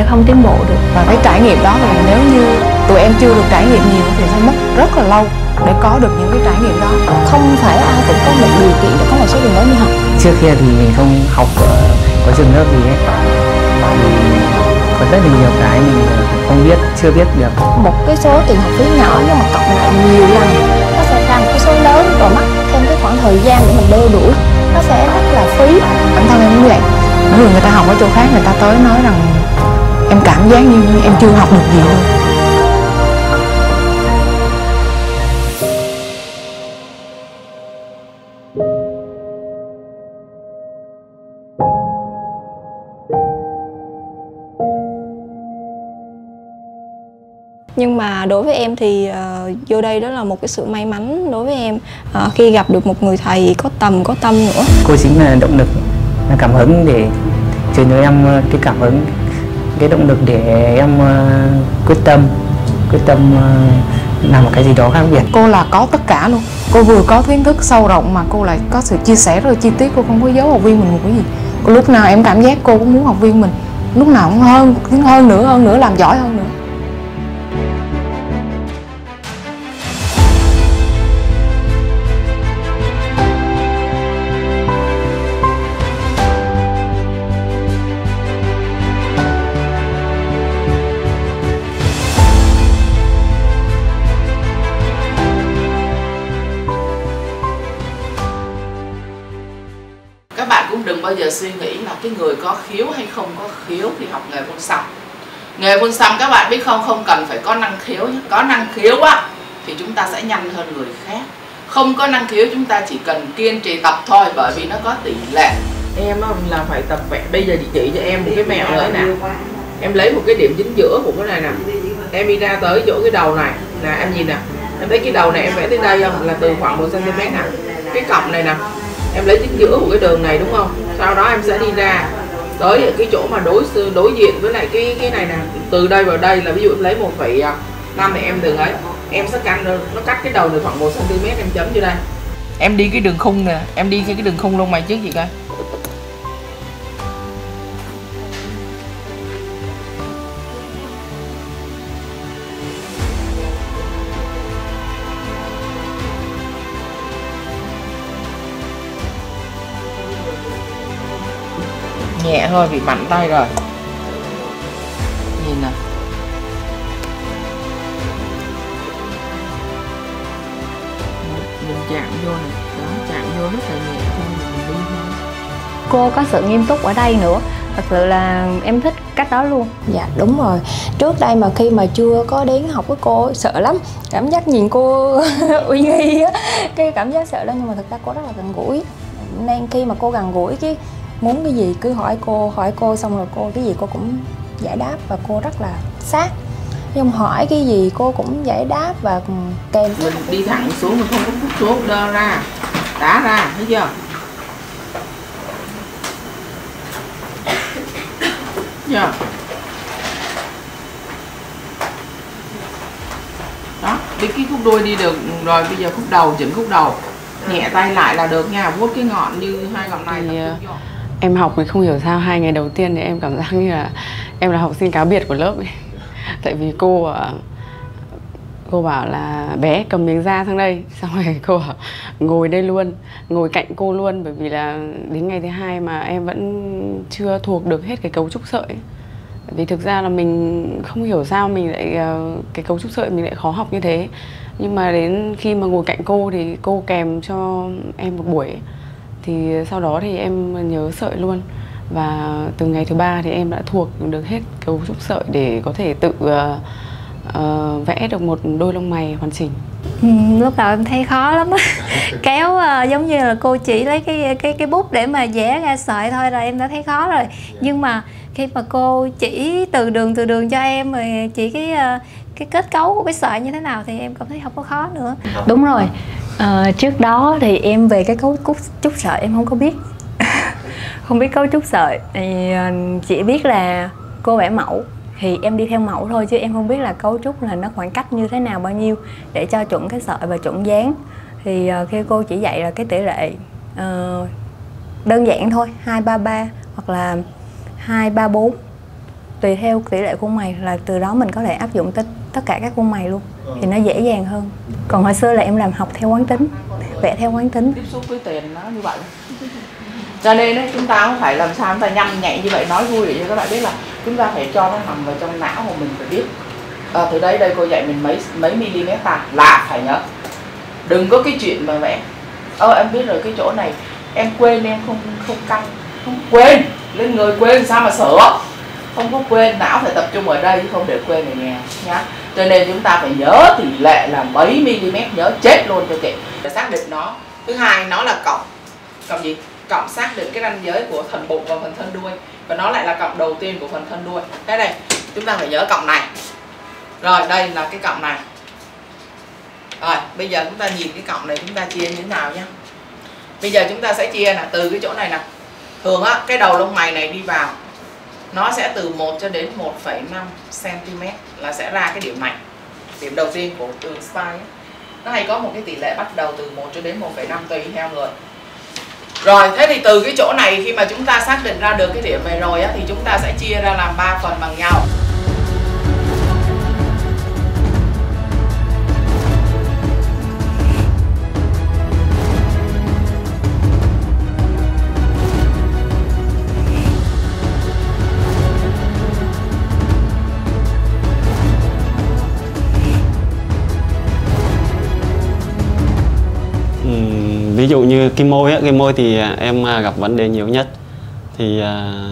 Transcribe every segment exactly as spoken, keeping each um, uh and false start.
sẽ không tiến bộ được. Và cái trải nghiệm đó thì nếu như tụi em chưa được trải nghiệm nhiều thì phải mất rất là lâu để có được những cái trải nghiệm đó. Không phải ai cũng có một điều kiện để có một số trường lớn đi học. Trước kia thì mình không học ở có trường lớp gì hết, thì có rất là nhiều cái mình không biết, chưa biết được. Một cái số tiền học phí nhỏ nhưng mà cộng lại nhiều lần nó sẽ ra một cái số lớn, rồi mất thêm cái khoảng thời gian để mình đeo đuổi, nó sẽ rất là phí. Bản thân em cũng vậy, những người người ta học ở chỗ khác người ta tới nói rằng em cảm giác như em chưa học được gì luôn. Nhưng mà đối với em thì uh, vô đây đó là một cái sự may mắn đối với em, uh, khi gặp được một người thầy có tầm, có tâm nữa. Cô chính là động lực, là cảm hứng để truyền cho em cái cảm hứng, cái động lực để em uh, quyết tâm, quyết tâm uh, làm một cái gì đó khác biệt. Cô là có tất cả luôn. Cô vừa có kiến thức sâu rộng mà cô lại có sự chia sẻ rất là chi tiết. Cô không có giấu học viên mình một cái gì. Cô lúc nào em cảm giác cô cũng muốn học viên mình lúc nào cũng hơn, hơn nữa, hơn nữa, làm giỏi hơn nữa. Các bạn cũng đừng bao giờ suy nghĩ là cái người có khiếu hay không có khiếu thì học nghề phun xăm. Nghề phun xăm các bạn biết không, không cần phải có năng khiếu nhé. Có năng khiếu á thì chúng ta sẽ nhanh hơn người khác. Không có năng khiếu chúng ta chỉ cần kiên trì tập thôi, bởi vì nó có tỷ lệ. Em là phải tập vẽ. Bây giờ chị chỉ cho em một cái mẹo nữa nè. Em lấy một cái điểm chính giữa của cái này nè. Em đi ra tới chỗ cái đầu này nè, em nhìn nè. Em thấy cái đầu này em vẽ tới đây không? Là từ khoảng một xăng-ti-mét nè. Cái cọc này nè, em lấy chính giữa của cái đường này đúng không? Sau đó em sẽ đi ra tới cái chỗ mà đối đối diện với lại cái cái này nè. Từ đây vào đây là ví dụ em lấy một phẩy năm này em đừng ấy. Em sẽ căn nó cắt cái đầu này khoảng một xăng-ti-mét, em chấm vô đây. Em đi cái đường khung nè, em đi cái đường khung lông mày trước gì coi. Nhẹ thôi vì mạnh tay rồi. Nhìn nè. Mình chạm vô này, đó, chạm vô rất là nhẹ thôi, mình đi thôi. Cô có sự nghiêm túc ở đây nữa. Thật sự là em thích cách đó luôn. Dạ đúng rồi. Trước đây mà khi mà chưa có đến học với cô sợ lắm. Cảm giác nhìn cô uy nghi á, cái cảm giác sợ lắm, nhưng mà thực ra cô rất là gần gũi. Nên khi mà cô gần gũi cái muốn cái gì cứ hỏi cô, hỏi cô xong rồi cô cái gì cô cũng giải đáp và cô rất là sát. Nhưng hỏi cái gì cô cũng giải đáp và kèm. Mình đi thẳng xuống, mình không có phút xuống, đơ ra, đá ra, thấy chưa? Chưa? Đó, đi cái khúc đuôi đi được rồi, bây giờ khúc đầu, chỉnh khúc đầu. Nhẹ tay lại là được nha, vuốt cái ngọn như hai ngọn này. Thì, em học thì không hiểu sao hai ngày đầu tiên thì em cảm giác như là em là học sinh cá biệt của lớp ấy. Tại vì cô cô bảo là bé cầm miếng da sang đây, xong rồi cô bảo ngồi đây luôn, ngồi cạnh cô luôn, bởi vì là đến ngày thứ hai mà em vẫn chưa thuộc được hết cái cấu trúc sợi ấy. Vì thực ra là mình không hiểu sao mình lại cái cấu trúc sợi mình lại khó học như thế. Nhưng mà đến khi mà ngồi cạnh cô thì cô kèm cho em một buổi ấy. Thì sau đó thì em nhớ sợi luôn. Và từ ngày thứ ba thì em đã thuộc được hết cấu trúc sợi để có thể tự uh, uh, vẽ được một đôi lông mày hoàn chỉnh. Ừ, lúc đầu em thấy khó lắm á. Kéo uh, giống như là cô chỉ lấy cái cái cái bút để mà vẽ ra sợi thôi là em đã thấy khó rồi. Nhưng mà khi mà cô chỉ từ đường từ đường cho em, rồi chỉ cái uh, cái kết cấu của cái sợi như thế nào thì em cảm thấy không có khó nữa. Đúng rồi. À, trước đó thì em về cái cấu trúc sợi em không có biết. Không biết cấu trúc sợi thì chỉ biết là cô vẽ mẫu thì em đi theo mẫu thôi, chứ em không biết là cấu trúc là nó khoảng cách như thế nào, bao nhiêu để cho chuẩn cái sợi và chuẩn dáng. Thì uh, khi cô chỉ dạy là cái tỷ lệ uh, đơn giản thôi, hai ba ba hoặc là hai ba bốn. tùy theo tỷ lệ khuôn mày, là từ đó mình có thể áp dụng tất tất cả các khuôn mày luôn, thì nó dễ dàng hơn. Còn hồi xưa là em làm học theo quán tính, vẽ theo quán tính. Tiếp xúc với tiền nó như vậy. Cho nên ấy, chúng ta không phải làm sao chúng ta nhanh nhạy như vậy, nói vui để cho các bạn biết là chúng ta phải cho nó nằm vào trong não của mình, phải biết. À, từ đấy đây cô dạy mình mấy mấy mm ta là phải nhớ. Đừng có cái chuyện mà vẽ. Ơ em biết rồi, cái chỗ này em quên, em không không căn, không quên, lên người quên sao mà sửa. Không có quên, não phải tập trung ở đây chứ không để quên ở nhà nhá. Cho nên chúng ta phải nhớ tỷ lệ là mấy mm, nhớ chết luôn cho chị. Để xác định nó. Thứ hai nó là cộng. Cộng gì? Cộng xác định cái ranh giới của phần bụng và phần thân đuôi. Và nó lại là cộng đầu tiên của phần thân đuôi. Thế đây, chúng ta phải nhớ cộng này. Rồi, đây là cái cộng này. Rồi, bây giờ chúng ta nhìn cái cộng này chúng ta chia như thế nào nhá. Bây giờ chúng ta sẽ chia là từ cái chỗ này nè. Thường á, cái đầu lông mày này đi vào, nó sẽ từ một cho đến một phẩy năm xăng-ti-mét là sẽ ra cái điểm này. Điểm đầu tiên của đường spine ấy. Nó hay có một cái tỷ lệ bắt đầu từ một cho đến một phẩy năm tùy theo người. Rồi, thế thì từ cái chỗ này khi mà chúng ta xác định ra được cái điểm này rồi á, thì chúng ta sẽ chia ra làm ba phần bằng nhau. Ví dụ như cái môi á, cái môi thì em gặp vấn đề nhiều nhất. Thì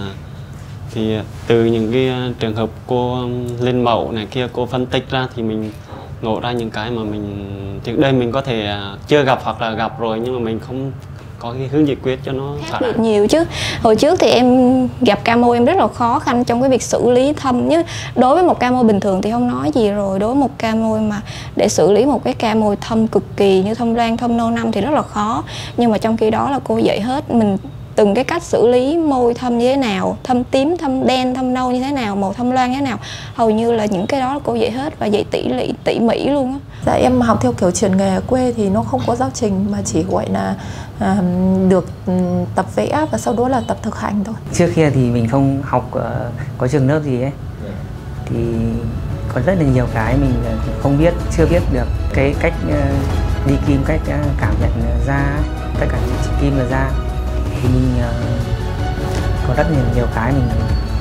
thì từ những cái trường hợp cô lên mẫu này kia, cô phân tích ra thì mình ngộ ra những cái mà mình trước đây mình có thể chưa gặp hoặc là gặp rồi nhưng mà mình không có cái hướng giải quyết cho nó khác biệt nhiều chứ. Hồi trước thì em gặp ca môi em rất là khó khăn trong cái việc xử lý thâm nhé. Đối với một ca môi bình thường thì không nói gì rồi, đối với một ca môi mà để xử lý một cái ca môi thâm cực kỳ như thâm loang, thâm nâu năm thì rất là khó. Nhưng mà trong khi đó là cô dạy hết mình từng cái cách xử lý môi thâm như thế nào, thâm tím, thâm đen, thâm nâu như thế nào, màu thâm loang như thế nào. Hầu như là những cái đó cô dạy hết và dạy tỉ lệ tỉ mỉ luôn á. Dạ em học theo kiểu truyền nghề ở quê thì nó không có giáo trình mà chỉ gọi là à, được tập vẽ và sau đó là tập thực hành thôi. Trước kia thì mình không học uh, có trường lớp gì ấy, thì có rất là nhiều cái mình không biết, chưa biết được cái cách uh, đi kim, cách uh, cảm nhận da, tất cả những chỉ kim là da. Thì mình uh, có rất nhiều, nhiều cái mình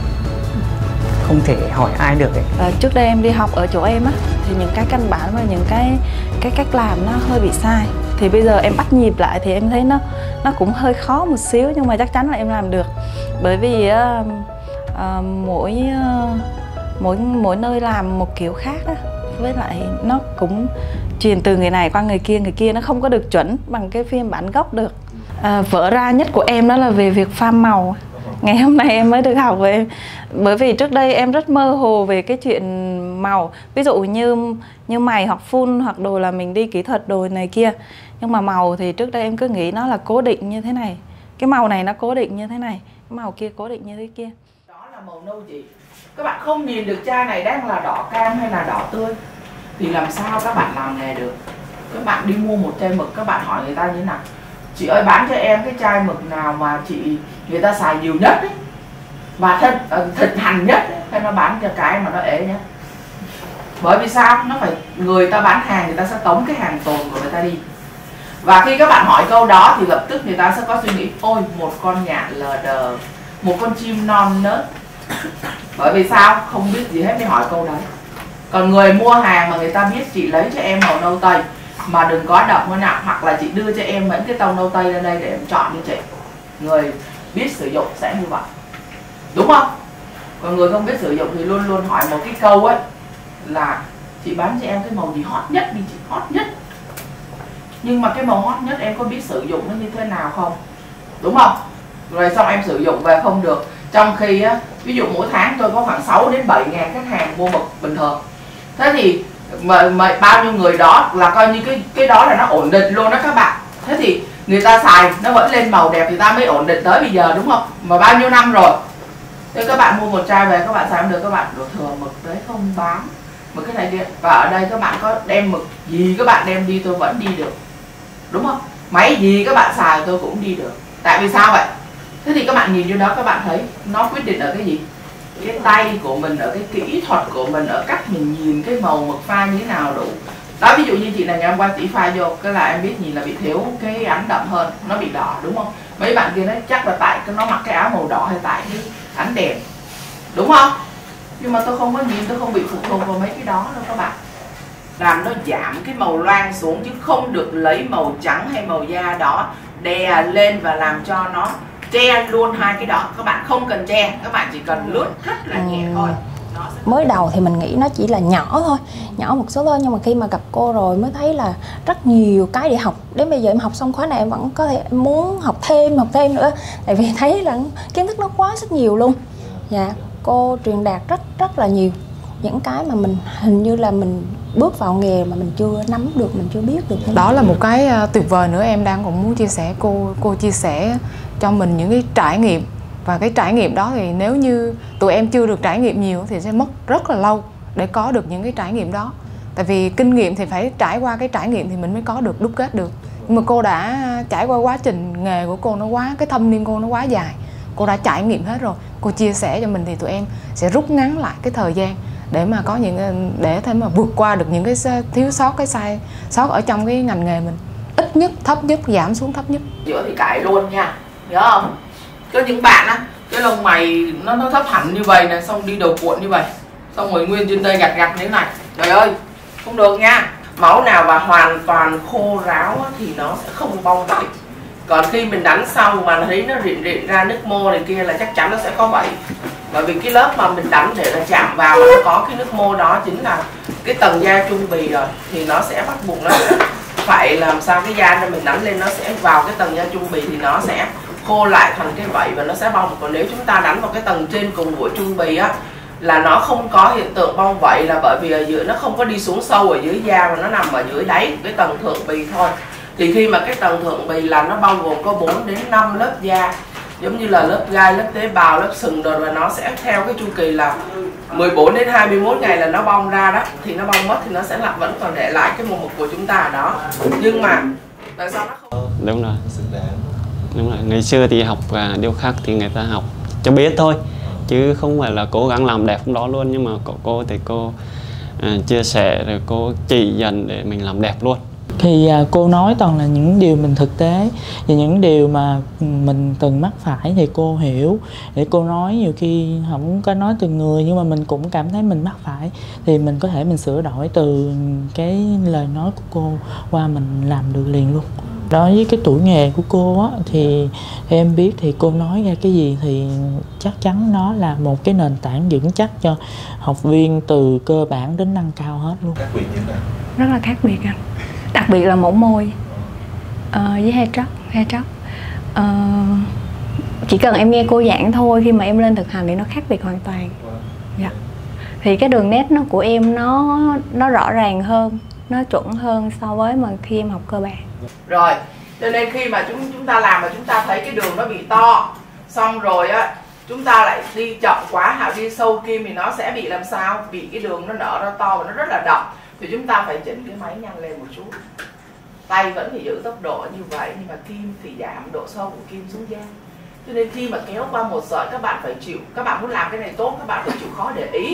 không thể hỏi ai được ấy. À, trước đây em đi học ở chỗ em á, thì những cái căn bản và những cái cái cách làm nó hơi bị sai. Thì bây giờ em bắt nhịp lại thì em thấy nó nó cũng hơi khó một xíu, nhưng mà chắc chắn là em làm được. Bởi vì uh, uh, mỗi uh, mỗi mỗi nơi làm một kiểu khác á, với lại nó cũng truyền từ người này qua người kia, người kia nó không có được chuẩn bằng cái phiên bản gốc được. À, vỡ ra nhất của em đó là về việc pha màu. Ngày hôm nay em mới được học về em. Bởi vì trước đây em rất mơ hồ về cái chuyện màu. Ví dụ như như mày hoặc phun hoặc đồ là mình đi kỹ thuật đồ này kia. Nhưng mà màu thì trước đây em cứ nghĩ nó là cố định như thế này. Cái màu này nó cố định như thế này, cái màu kia cố định như thế kia. Đó là màu nâu chị. Các bạn không nhìn được chai này đang là đỏ cam hay là đỏ tươi thì làm sao các bạn làm nghề được. Các bạn đi mua một chai mực, các bạn hỏi người ta như thế nào: chị ơi bán cho em cái chai mực nào mà chị người ta xài nhiều nhất ấy, và thịt, thịt hành nhất ấy, hay nó bán cho cái mà nó ế nhất. Bởi vì sao? Nó phải người ta bán hàng, người ta sẽ tống cái hàng tồn của người ta đi. Và khi các bạn hỏi câu đó thì lập tức người ta sẽ có suy nghĩ: ôi một con nhạn lờ đờ, một con chim non nớt. Bởi vì sao? Không biết gì hết mới hỏi câu đấy. Còn người mua hàng mà người ta biết chị lấy cho em màu nâu tây mà đừng có độc nó nặng, hoặc là chị đưa cho em mấy cái tông nâu tây lên đây để em chọn như chị, người biết sử dụng sẽ như vậy, đúng không? Còn người không biết sử dụng thì luôn luôn hỏi một cái câu ấy là: chị bán cho em cái màu gì hot nhất đi chị, hot nhất. Nhưng mà cái màu hot nhất em có biết sử dụng nó như thế nào không, đúng không? Rồi xong em sử dụng về không được. Trong khi á, ví dụ mỗi tháng tôi có khoảng sáu đến bảy ngàn khách hàng mua mực bình thường. Thế thì mà, mà bao nhiêu người đó là coi như cái cái đó là nó ổn định luôn đó các bạn. Thế thì người ta xài nó vẫn lên màu đẹp thì ta mới ổn định tới bây giờ, đúng không? Mà bao nhiêu năm rồi. Thế các bạn mua một chai về các bạn xài không được, các bạn đổ thừa mực đấy không bán. Mà cái này kia. Và ở đây các bạn có đem mực gì các bạn đem đi tôi vẫn đi được, đúng không? Máy gì các bạn xài tôi cũng đi được. Tại vì sao vậy? Thế thì các bạn nhìn vô đó các bạn thấy nó quyết định ở cái gì? cái tay của mình, ở cái kỹ thuật của mình, ở cách mình nhìn cái màu mực pha như thế nào đủ. Đó, ví dụ như chị này ngày hôm qua chị pha vô cái là em biết nhìn là bị thiếu cái ánh đậm hơn, nó bị đỏ đúng không? Mấy bạn kia nói chắc là tại nó mặc cái áo màu đỏ hay tại cái ánh đèn, đúng không? Nhưng mà tôi không có nhìn, tôi không bị phụ thuộc vào mấy cái đó đâu các bạn. Làm nó giảm cái màu loang xuống, chứ không được lấy màu trắng hay màu da đó đè lên và làm cho nó che luôn hai cái đó. Các bạn không cần che, các bạn chỉ cần lướt rất là nhẹ thôi. Mới đầu thì mình nghĩ nó chỉ là nhỏ thôi, nhỏ một số thôi, nhưng mà khi mà gặp cô rồi mới thấy là rất nhiều cái để học. Đến bây giờ em học xong khóa này em vẫn có thể em muốn học thêm, học thêm nữa. Tại vì thấy là kiến thức nó quá rất nhiều luôn. Dạ, cô truyền đạt rất rất là nhiều những cái mà mình hình như là mình bước vào nghề mà mình chưa nắm được, mình chưa biết được. Đó là một cái tuyệt vời nữa em đang còn muốn chia sẻ. Cô cô chia sẻ cho mình những cái trải nghiệm, và cái trải nghiệm đó thì nếu như tụi em chưa được trải nghiệm nhiều thì sẽ mất rất là lâu để có được những cái trải nghiệm đó. Tại vì kinh nghiệm thì phải trải qua cái trải nghiệm thì mình mới có được, đúc kết được. Nhưng mà cô đã trải qua quá trình nghề của cô nó quá, cái thâm niên cô nó quá dài. Cô đã trải nghiệm hết rồi. Cô chia sẻ cho mình thì tụi em sẽ rút ngắn lại cái thời gian để mà có những để thêm mà vượt qua được những cái thiếu sót, cái sai sót ở trong cái ngành nghề mình. Ít nhất, thấp nhất, giảm xuống thấp nhất. Giữa thì cãi luôn nha, nhớ không? Có những bạn á, cái lông mày nó nó thấp hẳn như vậy này, xong đi đầu cuộn như vậy, xong rồi nguyên trên tay gặt gặt như thế này. Trời ơi, không được nha. Máu nào mà hoàn toàn khô ráo á, thì nó sẽ không bong vảy. Còn khi mình đánh xong mà thấy nó rịn rịn ra nước mô này kia là chắc chắn nó sẽ có vảy. Bởi vì cái lớp mà mình đánh để là chạm vào mà nó có cái nước mô đó chính là cái tầng da trung bì rồi, thì nó sẽ bắt buộc nó sẽ phải làm sao cái da cho mình đánh lên nó sẽ vào cái tầng da trung bì thì nó sẽ khô lại thành cái vảy và nó sẽ bong. Còn nếu chúng ta đánh vào cái tầng trên cùng của trung bì á là nó không có hiện tượng bong vảy, là bởi vì ở dưới nó không có đi xuống sâu ở dưới da mà nó nằm ở dưới đáy cái tầng thượng bì thôi. Thì khi mà cái tầng thượng bì là nó bao gồm có bốn đến năm lớp da, giống như là lớp gai, lớp tế bào, lớp sừng rồi, và nó sẽ theo cái chu kỳ là mười bốn đến hai mươi mốt ngày là nó bong ra đó. Thì nó bong mất thì nó sẽ là vẫn còn để lại cái màu mực của chúng ta ở đó. Nhưng mà tại sao nó không? Đúng rồi. Đúng rồi. Ngày xưa thì học à, điêu khắc thì người ta học cho biết thôi, chứ không phải là cố gắng làm đẹp đó luôn. Nhưng mà của cô thì cô à, chia sẻ rồi cô chỉ dần để mình làm đẹp luôn. Thì à, cô nói toàn là những điều mình thực tế và những điều mà mình từng mắc phải thì cô hiểu. Để cô nói nhiều khi không có nói từng người nhưng mà mình cũng cảm thấy mình mắc phải thì mình có thể mình sửa đổi từ cái lời nói của cô qua mình làm được liền luôn. Đối với cái tuổi nghề của cô á, thì em biết thì cô nói ra cái gì thì chắc chắn nó là một cái nền tảng vững chắc cho học viên từ cơ bản đến nâng cao hết luôn. Khác biệt như thế nào? Rất là khác biệt anh. Đặc biệt là mẫu môi uh, với hair drop, hair drop. Uh, chỉ cần em nghe cô giảng thôi, khi mà em lên thực hành thì nó khác biệt hoàn toàn. Dạ. Thì cái đường nét nó của em nó nó rõ ràng hơn, nó chuẩn hơn so với mà khi em học cơ bản. Rồi, cho nên khi mà chúng chúng ta làm mà chúng ta thấy cái đường nó bị to, xong rồi á chúng ta lại đi chậm quá hoặc đi sâu kim thì nó sẽ bị làm sao? Bị cái đường nó nở ra to và nó rất là đậm. Thì chúng ta phải chỉnh cái máy nhăn lên một chút. Tay vẫn phải giữ tốc độ như vậy, nhưng mà kim thì giảm độ sâu của kim xuống da. Cho nên khi mà kéo qua một sợi các bạn phải chịu, các bạn muốn làm cái này tốt các bạn phải chịu khó để ý.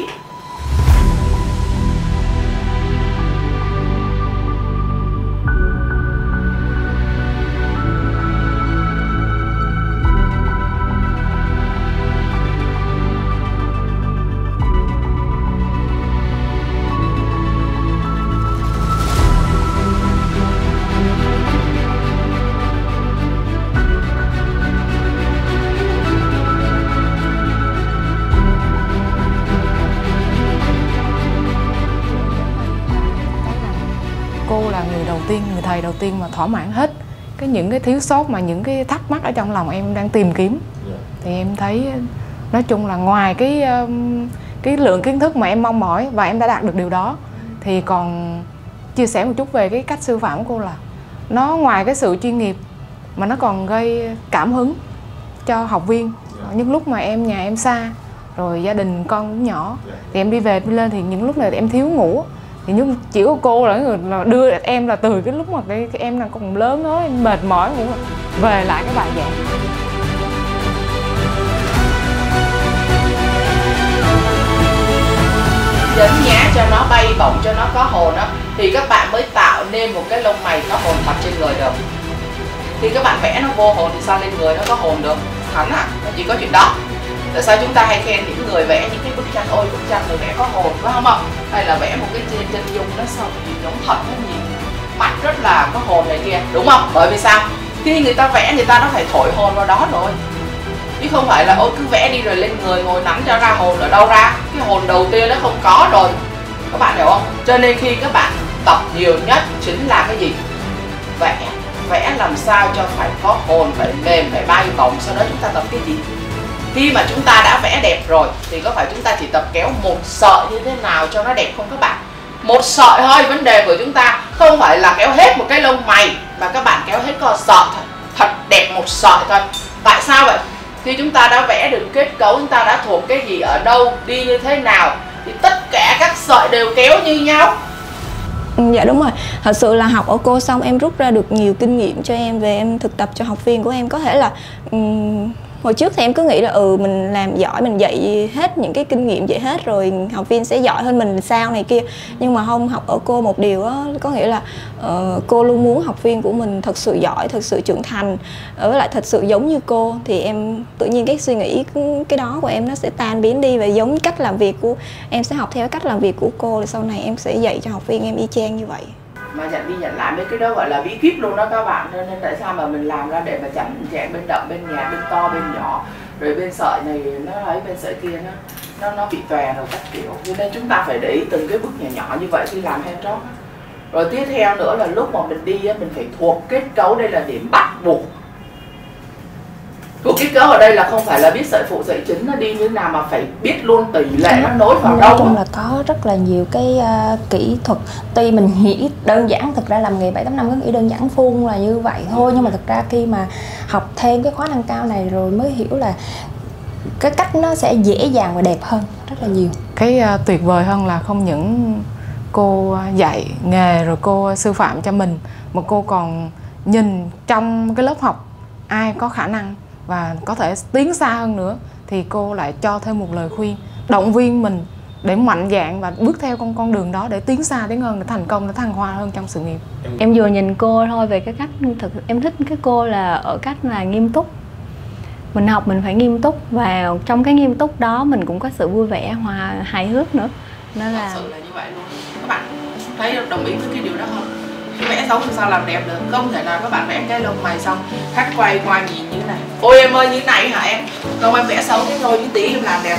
Cô là người đầu tiên, người thầy đầu tiên mà thỏa mãn hết cái những cái thiếu sót mà những cái thắc mắc ở trong lòng em đang tìm kiếm. Thì em thấy nói chung là ngoài cái cái lượng kiến thức mà em mong mỏi và em đã đạt được điều đó, thì còn chia sẻ một chút về cái cách sư phạm của cô là nó ngoài cái sự chuyên nghiệp mà nó còn gây cảm hứng cho học viên. Những lúc mà em nhà em xa rồi gia đình con cũng nhỏ thì em đi về đi lên thì những lúc này thì em thiếu ngủ, thì nhưng chỉ có cô là người là đưa em là từ cái lúc mà cái, cái em là còn lớn đó, em mệt mỏi cũng về lại cái bài giảng. nhấn nhá cho nó bay bổng, cho nó có hồn đó, thì các bạn mới tạo nên một cái lông mày có hồn thật trên người được. Khi các bạn vẽ nó vô hồn thì sao lên người nó có hồn được? Hẳn à, nó chỉ có chuyện đó. Tại sao chúng ta hay khen những người vẽ những cái bức tranh, ôi bức tranh người vẽ có hồn phải không ạ? Hay là vẽ một cái trên chân dung nó sao nhìn giống thật, nó nhìn mặt rất là có hồn này kia, đúng không? Bởi vì sao? Khi người ta vẽ người ta nó phải thổi hồn vào đó rồi, chứ không phải là ôi cứ vẽ đi rồi lên người ngồi nắn cho ra hồn ở đâu ra. Cái hồn đầu tiên nó không có rồi, các bạn hiểu không? Cho nên khi các bạn tập nhiều nhất chính là cái gì? Vẽ. Vẽ làm sao cho phải có hồn, phải mềm, phải bay bổng. Sau đó chúng ta tập cái gì? Khi mà chúng ta đã vẽ đẹp rồi thì có phải chúng ta chỉ tập kéo một sợi như thế nào cho nó đẹp không các bạn? Một sợi thôi. Vấn đề của chúng ta không phải là kéo hết một cái lông mày, mà các bạn kéo hết có sợi thôi, thật đẹp một sợi thôi. Tại sao vậy? Khi chúng ta đã vẽ được kết cấu, chúng ta đã thuộc cái gì ở đâu, đi như thế nào, thì tất cả các sợi đều kéo như nhau. Dạ đúng rồi, thật sự là học ở cô xong em rút ra được nhiều kinh nghiệm cho em về em thực tập cho học viên của em. Có thể là um, hồi trước thì em cứ nghĩ là ừ mình làm giỏi, mình dạy hết những cái kinh nghiệm vậy hết rồi học viên sẽ giỏi hơn mình sao này kia. Nhưng mà không, học ở cô một điều đó, có nghĩa là uh, cô luôn muốn học viên của mình thật sự giỏi, thật sự trưởng thành, với lại thật sự giống như cô. Thì em tự nhiên cái suy nghĩ cái đó của em nó sẽ tan biến đi, và giống cách làm việc của em sẽ học theo cách làm việc của cô, thì sau này em sẽ dạy cho học viên em y chang như vậy. Mà nhận đi nhận lại mấy cái đó gọi là bí kíp luôn đó các bạn. Nên tại sao mà mình làm ra để mà chặn chẹn bên đậm, bên nhạt, bên to, bên nhỏ, rồi bên sợi này nó ấy, bên sợi kia nó nó nó bị tòe rồi các kiểu. Cho nên chúng ta phải để ý từng cái bước nhỏ nhỏ như vậy khi làm hand job. Rồi tiếp theo nữa là lúc mà mình đi mình phải thuộc kết cấu, đây là điểm bắt buộc. Thuộc kết cấu ở đây là không phải là biết sợi phụ sợi chính nó đi như thế nào, mà phải biết luôn tỷ lệ nó nối vào đâu. Nói chung là có rất là nhiều cái uh, kỹ thuật. Tuy mình nghĩ đơn giản, thực ra làm nghề bảy tám năm có nghĩ đơn giản phun là như vậy thôi, nhưng mà thực ra khi mà học thêm cái khóa nâng cao này rồi mới hiểu là cái cách nó sẽ dễ dàng và đẹp hơn rất là nhiều. Cái uh, tuyệt vời hơn là không những cô dạy nghề rồi cô sư phạm cho mình, mà cô còn nhìn trong cái lớp học ai có khả năng và có thể tiến xa hơn nữa thì cô lại cho thêm một lời khuyên, động viên mình để mạnh dạn và bước theo con con đường đó để tiến xa, tiến hơn, để thành công, để thăng hoa hơn trong sự nghiệp. Em vừa nhìn cô thôi về cái cách thực em thích cái cô là ở cách là nghiêm túc. Mình học mình phải nghiêm túc, và trong cái nghiêm túc đó mình cũng có sự vui vẻ, hòa hài hước nữa. Nó là thật sự là như vậy luôn. Các bạn thấy đồng ý với cái điều đó không? Cái vẽ xấu thì sao làm đẹp được? Không thể nào các bạn vẽ cái lông mày xong khách quay qua nhìn như thế này, ôi em ơi như thế này hả em? Không, em vẽ xấu thế thôi, cái tí em làm đẹp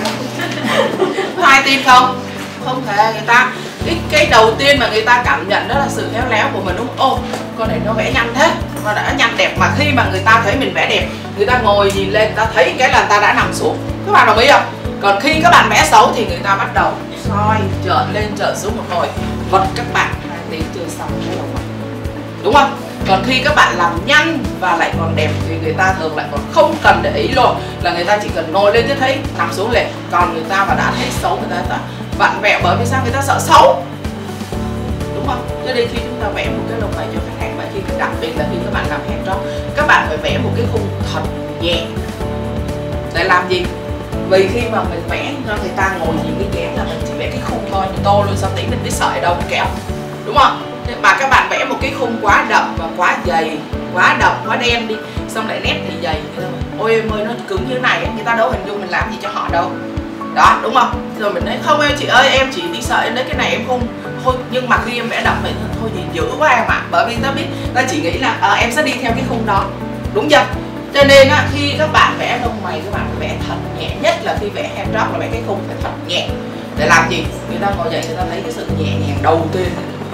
có ai tin không? Không thể. Người ta cái, cái đầu tiên mà người ta cảm nhận đó là sự khéo léo của mình, đúng không? Ô, con này nó vẽ nhanh thế, nó đã nhanh đẹp. Mà khi mà người ta thấy mình vẽ đẹp, người ta ngồi nhìn lên, người ta thấy cái là người ta đã nằm xuống. Các bạn đồng ý không? Còn khi các bạn vẽ xấu thì người ta bắt đầu soi trợn lên trợn xuống một hồi, vật các bạn hai tiếng chưa xong cái đầu mặt, đúng không? Còn khi các bạn làm nhanh và lại còn đẹp thì người ta thường lại còn không cần để ý luôn, là người ta chỉ cần ngồi lên cho thấy nằm xuống liền. Còn người ta mà đã thấy xấu, người ta vặn vẹo, bởi vì sao? Người ta sợ xấu, đúng không? Cho nên khi chúng ta vẽ một cái lông mày cho khách hàng, mà khi đặc biệt là khi các bạn làm hand job, các bạn phải vẽ một cái khung thật nhẹ. Để làm gì? Vì khi mà mình vẽ cho người ta ngồi nhìn cái kém là mình chỉ vẽ cái khung thôi, mình tô luôn, sao tí mình biết sợi đâu mình kéo, đúng không? Mà các bạn vẽ một cái khung quá đậm và quá dày, quá đậm, quá đen đi, xong lại nét thì dày, người ta bảo, ôi em ơi nó cứng như thế này, người ta đâu hình dung mình làm gì cho họ đâu. Đó, đúng không? Rồi mình nói không em chị ơi, em chỉ đi sợ em lấy cái này em khung thôi. Nhưng mà khi em vẽ đậm vậy thôi thì dữ quá em ạ. À. Bởi vì ta biết, ta chỉ nghĩ là à, em sẽ đi theo cái khung đó, đúng chưa? Cho nên á, khi các bạn vẽ lông mày, các bạn phải vẽ thật nhẹ, nhất là khi vẽ hand job là vẽ cái khung phải thật nhẹ. Để làm gì? Người ta ngồi dậy người ta thấy cái sự nhẹ nhàng đầu tiên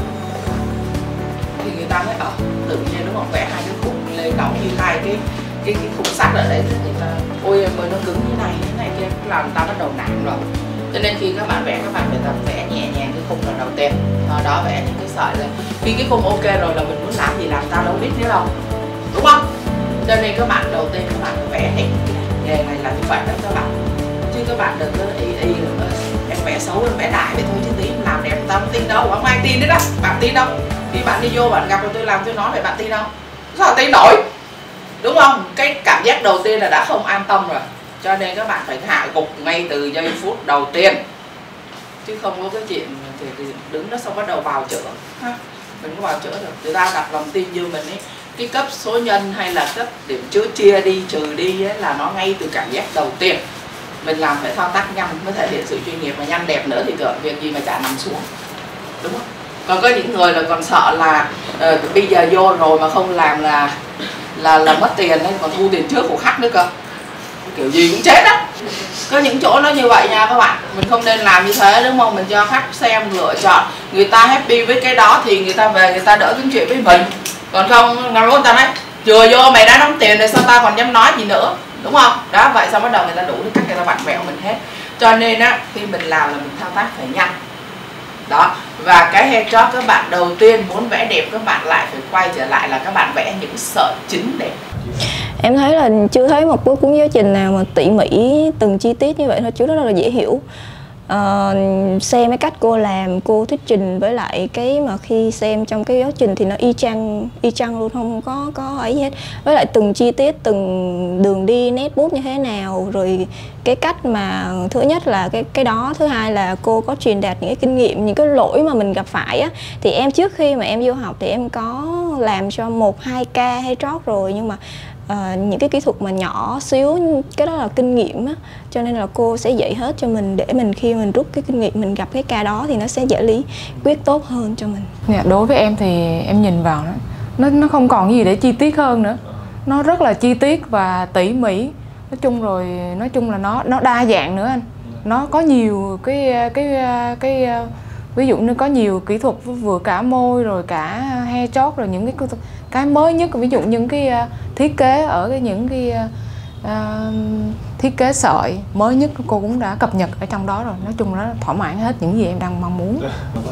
thì người ta mới ở tự nhiên, đúng không? Vẽ hai cái khung lên đóng như hai cái cái cái khung sắt ở đấy, người ta ôi em ơi nó cứng như này như này kia, làm người ta bắt đầu nặng rồi. Cho nên khi các bạn vẽ, các bạn phải tập vẽ nhẹ nhàng cái khung là đầu tiên, sau đó vẽ những cái sợi lên. Khi cái khung ok rồi là mình muốn làm gì làm, ta đâu biết thế đâu, đúng không? Cho nên các bạn đầu tiên các bạn phải vẽ hết. Nghề này là như vậy đó các bạn, chứ các bạn đừng có y y là em vẽ xấu em vẽ đại vậy thôi, chứ tí em làm đẹp tao không tin đâu, không ai tin đấy đó. Bạn tin đâu? Khi bạn đi vô bạn gặp rồi tôi làm tôi nói vậy bạn tin đâu? Sao tin nổi, đúng không? Cái cảm giác đầu tiên là đã không an tâm rồi. Cho nên các bạn phải hạ gục ngay từ giây phút đầu tiên. chứ không có cái chuyện thì, thì đứng đó xong bắt đầu bào chữa ha. Mình có bào chữa được, người ta đặt lòng tin như mình ấy, cái cấp số nhân hay là cấp điểm chữa chia đi trừ đi ấy, là nó ngay từ cảm giác đầu tiên mình làm phải thao tác nhanh mới thể hiện sự chuyên nghiệp, và nhanh đẹp nữa thì tưởng việc gì mà chả nằm xuống, đúng không? Còn có những người là còn sợ là uh, bây giờ vô rồi mà không làm là là là mất tiền đấy, còn thu tiền trước của khách nữa cơ, kiểu gì cũng chết á. Có những chỗ nó như vậy nha các bạn, mình không nên làm như thế, đúng không? Mình cho khách xem lựa chọn, người ta happy với cái đó thì người ta về người ta đỡ cái chuyện với mình, còn không ngồi người ta nói chừa vô mày đã đóng tiền rồi sao tao còn dám nói gì nữa, đúng không? Đó, vậy xong bắt đầu người ta đủ cái cách người ta vặn vẹo mình hết. Cho nên á, khi mình làm là mình thao tác phải nhanh. Đó, và cái headshot các bạn đầu tiên muốn vẽ đẹp các bạn lại phải quay trở lại là các bạn vẽ những sợi chính đẹp. Em thấy là chưa thấy một cái cuốn giáo trình nào mà tỉ mỉ từng chi tiết như vậy thôi, chứ rất là dễ hiểu. Uh, xem cái cách cô làm, cô thuyết trình với lại cái mà khi xem trong cái giáo trình thì nó y chang y chang luôn, không có có ấy hết. Với lại từng chi tiết, từng đường đi nét bút như thế nào, rồi cái cách mà thứ nhất là cái cái đó, thứ hai là cô có truyền đạt những cái kinh nghiệm, những cái lỗi mà mình gặp phải á. Thì em trước khi mà em vô học thì em có làm cho một hai ca hay trót rồi, nhưng mà Uh, những cái kỹ thuật mà nhỏ xíu, cái đó là kinh nghiệm á, cho nên là cô sẽ dạy hết cho mình để mình khi mình rút cái kinh nghiệm mình gặp cái ca đó thì nó sẽ giải lý quyết tốt hơn cho mình. Dạ, đối với em thì em nhìn vào nó nó nó không còn gì để chi tiết hơn nữa, nó rất là chi tiết và tỉ mỉ. Nói chung rồi nói chung là nó nó đa dạng nữa anh, nó có nhiều cái cái cái, cái ví dụ như có nhiều kỹ thuật vừa cả môi rồi cả hair chót, rồi những cái cái mới nhất, ví dụ những cái uh, thiết kế ở cái những cái uh, thiết kế sợi mới nhất cô cũng đã cập nhật ở trong đó rồi. Nói chung nó thỏa mãn hết những gì em đang mong muốn.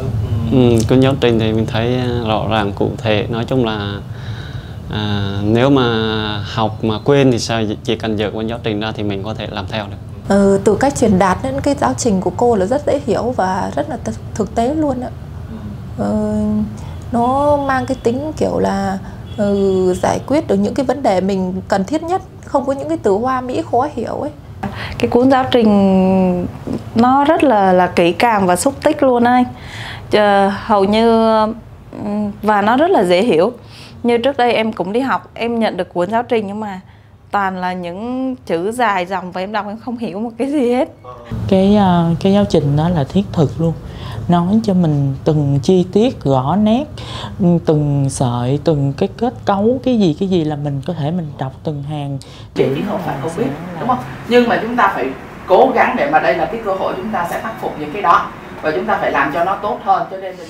Ừ, cái giáo trình thì mình thấy rõ ràng cụ thể. Nói chung là à, nếu mà học mà quên thì sao, chỉ cần dựa qua giáo trình ra thì mình có thể làm theo được. Ừ, từ cách truyền đạt đến cái giáo trình của cô là rất dễ hiểu và rất là thực tế luôn ạ. Ừ, nó mang cái tính kiểu là ừ, giải quyết được những cái vấn đề mình cần thiết nhất, không có những cái từ hoa mỹ khó hiểu ấy. Cái cuốn giáo trình nó rất là là kỹ càng và xúc tích luôn anh. Chờ, hầu như và nó rất là dễ hiểu. Như trước đây em cũng đi học, em nhận được cuốn giáo trình nhưng mà toàn là những chữ dài dòng và em đọc em không hiểu một cái gì hết. Cái cái giáo trình đó là thiết thực luôn, nói cho mình từng chi tiết rõ nét, từng sợi, từng cái kết cấu, cái gì cái gì là mình có thể mình đọc từng hàng chữ. Chứ không phải không biết, đúng không? Nhưng mà chúng ta phải cố gắng để mà đây là cái cơ hội chúng ta sẽ khắc phục những cái đó và chúng ta phải làm cho nó tốt hơn, cho nên mình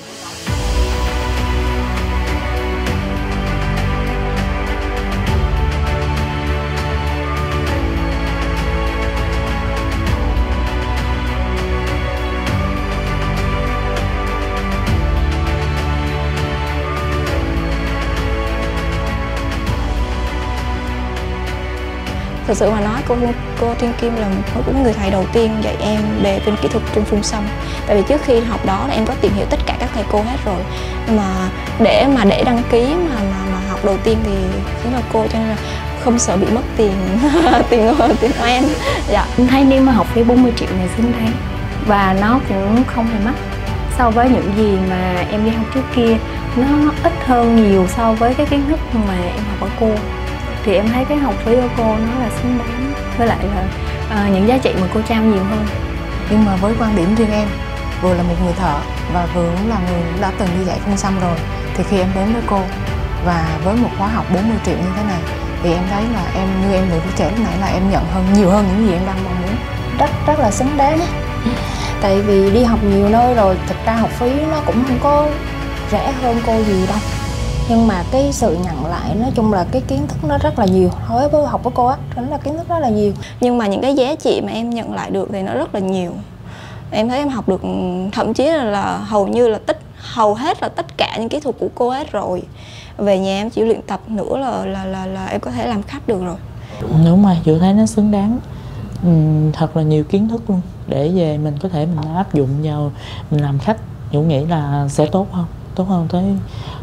Thực sự mà nói cô cô Thiên Kim là một cũng người thầy đầu tiên dạy em về bên kỹ thuật trên phun xăm. Tại vì trước khi học đó là em có tìm hiểu tất cả các thầy cô hết rồi, nhưng mà để mà để đăng ký mà mà, mà học đầu tiên thì chính là cô, cho nên là không sợ bị mất tiền tiền tiền oan. Dạ. Em thấy nếu mà học phí bốn mươi triệu này xứng đáng và nó cũng không hề mắc so với những gì mà em đi học trước kia, nó ít hơn nhiều so với cái kiến thức mà em học ở cô. Thì em thấy cái học phí của cô nó là xứng đáng, với lại là uh, những giá trị mà cô trao nhiều hơn. Nhưng mà với quan điểm riêng em, vừa là một người thợ và vừa cũng là người đã từng đi dạy phun xăm rồi, thì khi em đến với cô và với một khóa học bốn mươi triệu như thế này thì em thấy là em, như em vừa trẻ lúc nãy, là em nhận hơn nhiều hơn những gì em đang mong muốn. Rất rất là xứng đáng. Tại vì đi học nhiều nơi rồi, thực ra học phí nó cũng không có rẻ hơn cô gì đâu. Nhưng mà cái sự nhận lại, nói chung là cái kiến thức nó rất là nhiều. Đối với học với cô á, nó là kiến thức rất là nhiều. Nhưng mà những cái giá trị mà em nhận lại được thì nó rất là nhiều. Em thấy em học được thậm chí là, là hầu như là tất hầu hết là tất cả những kỹ thuật của cô hết rồi. Về nhà em chỉ luyện tập nữa là là là, là em có thể làm khách được rồi. Đúng rồi, Vũ thấy nó xứng đáng. Ừ, thật là nhiều kiến thức luôn để về mình có thể mình áp dụng vào mình làm khách. Vũ nghĩ là sẽ tốt hơn, tốt hơn tới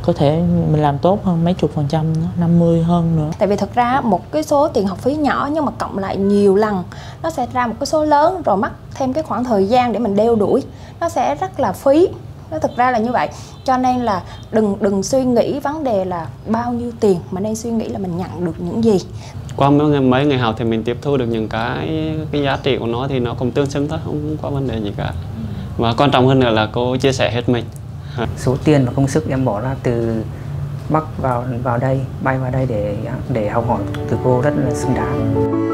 có thể mình làm tốt hơn mấy chục phần trăm nữa, năm mươi hơn nữa. Tại vì thực ra một cái số tiền học phí nhỏ nhưng mà cộng lại nhiều lần nó sẽ ra một cái số lớn, rồi mất thêm cái khoảng thời gian để mình đeo đuổi, nó sẽ rất là phí. Nó thực ra là như vậy. Cho nên là đừng đừng suy nghĩ vấn đề là bao nhiêu tiền, mà nên suy nghĩ là mình nhận được những gì. Qua mấy ngày, mấy ngày học thì mình tiếp thu được những cái cái giá trị của nó thì nó cũng tương xứng thôi, không có vấn đề gì cả. Và quan trọng hơn nữa là cô chia sẻ hết mình. Số tiền và công sức em bỏ ra từ Bắc vào vào đây, bay vào đây để để học hỏi từ cô rất là xứng đáng.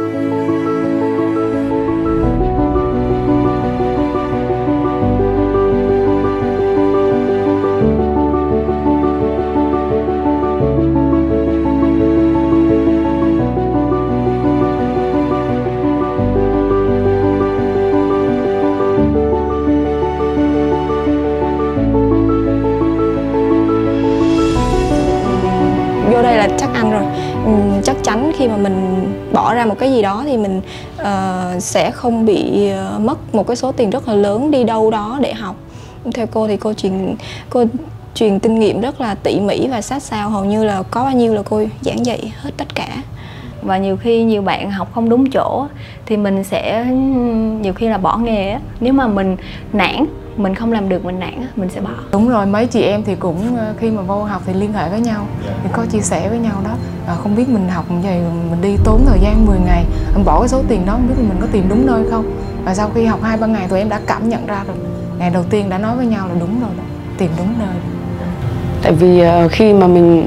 Vô đây là chắc ăn rồi. Uhm, chắc chắn khi mà mình bỏ ra một cái gì đó thì mình uh, sẽ không bị uh, mất một cái số tiền rất là lớn đi đâu đó để học. Theo cô thì cô truyền cô truyền kinh nghiệm rất là tỉ mỉ và sát sao, hầu như là có bao nhiêu là cô giảng dạy hết tất cả. Và nhiều khi nhiều bạn học không đúng chỗ thì mình sẽ nhiều khi là bỏ nghề á. Nếu mà mình nản, mình không làm được, mình nản á, mình sẽ bỏ. Đúng rồi, mấy chị em thì cũng khi mà vô học thì liên hệ với nhau, thì có chia sẻ với nhau đó. À, không biết mình học như vậy mình đi tốn thời gian mười ngày, mình bỏ cái số tiền đó không biết mình có tìm đúng nơi không. Và sau khi học hai ba ngày tụi em đã cảm nhận ra rồi. Ngày đầu tiên đã nói với nhau là đúng rồi đó, tìm đúng nơi. Tại vì uh, khi mà mình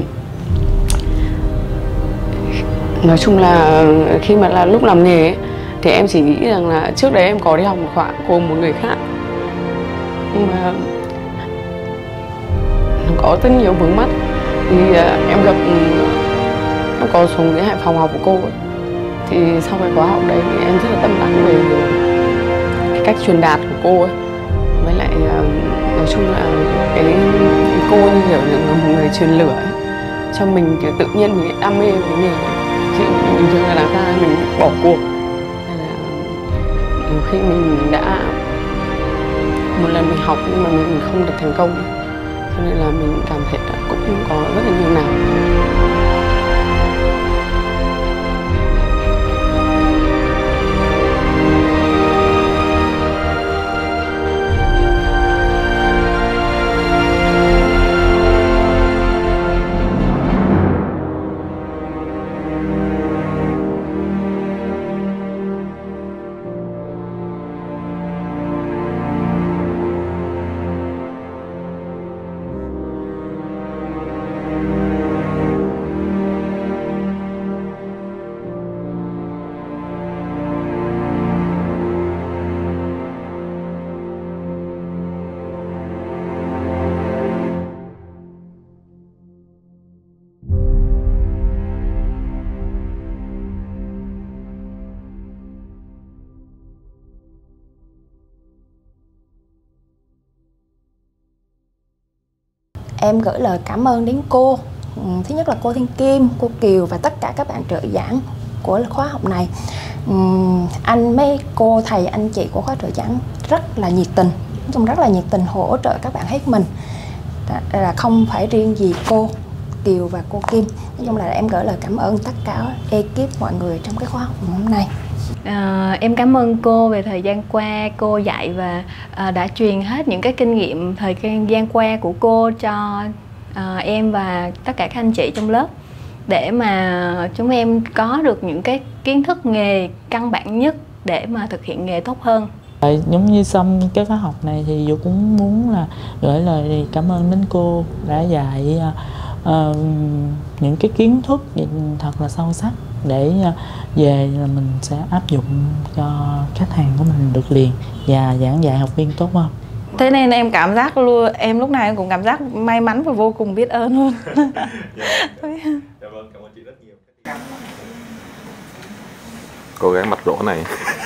nói chung là khi mà là lúc làm nghề ấy, thì em chỉ nghĩ rằng là trước đấy em có đi học một khóa của một người khác, nhưng mà nó có rất nhiều vướng mắt. Thì uh, em gặp em có xuống cái Hải Phòng học của cô ấy. Thì sau cái khóa học đấy thì em rất là tâm đắc về cái cách truyền đạt của cô ấy. Với lại uh, nói chung là cái cô như kiểu là một người truyền lửa ấy, cho mình kiểu tự nhiên mình đam mê với nghề. Chứ bình thường là làm ra mình bỏ cuộc, hay là nhiều khi mình đã một lần mình học nhưng mà mình không được thành công, cho nên là mình cảm thấy là cũng có rất là nhiều nào. Em gửi lời cảm ơn đến cô. Thứ nhất là cô Thiên Kim, cô Kiều và tất cả các bạn trợ giảng của khóa học này. Anh, mấy cô, thầy, anh chị của khóa trợ giảng rất là nhiệt tình, nói chung rất là nhiệt tình hỗ trợ các bạn hết mình. Là không phải riêng gì cô Kiều và cô Kim. Nói chung là em gửi lời cảm ơn tất cả ekip mọi người trong cái khóa học hôm nay. À, em cảm ơn cô về thời gian qua cô dạy và à, đã truyền hết những cái kinh nghiệm thời gian qua của cô cho à, em và tất cả các anh chị trong lớp, để mà chúng em có được những cái kiến thức nghề căn bản nhất để mà thực hiện nghề tốt hơn. Giống như xong cái khóa học này thì Vũ cũng muốn là gửi lời cảm ơn đến cô đã dạy uh, những cái kiến thức thật là sâu sắc, để về là mình sẽ áp dụng cho khách hàng của mình được liền và giảng dạy học viên tốt hơn. Thế nên em cảm giác luôn, em lúc này em cũng cảm giác may mắn và vô cùng biết ơn luôn. Dạ, dạ vâng, cảm ơn chị rất nhiều. Cô gái mặt rỗ này